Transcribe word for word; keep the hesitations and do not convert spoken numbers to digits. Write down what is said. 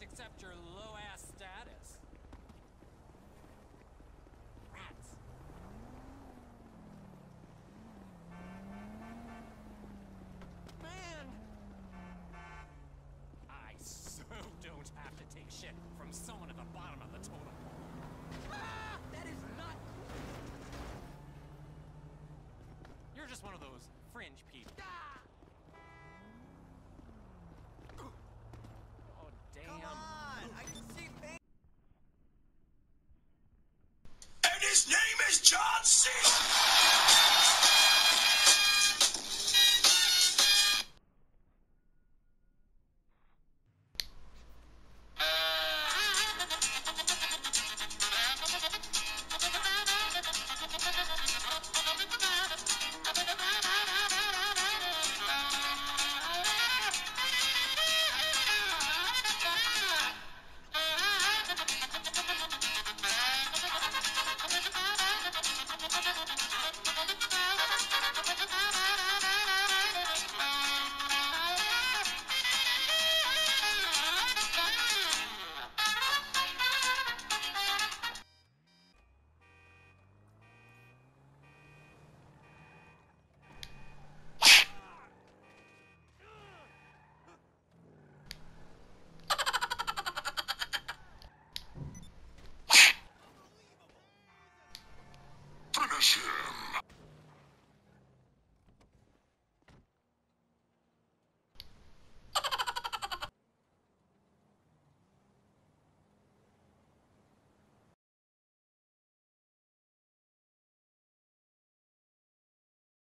accept your low-ass status. Rats. Man! I so don't have to take shit from someone at the bottom of the totem pole. Ah! That is not cool. You're just one of those fringe people. Ah! Oh, damn. Come on! I can see pain. And his name is John C.